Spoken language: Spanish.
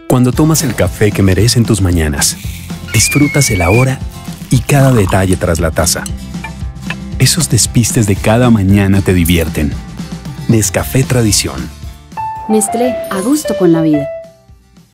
Cuando tomas el café que merecen tus mañanas, disfrutas el ahora y cada detalle tras la taza. Esos despistes de cada mañana te divierten. Nescafé Tradición. Nestlé, a gusto con la vida.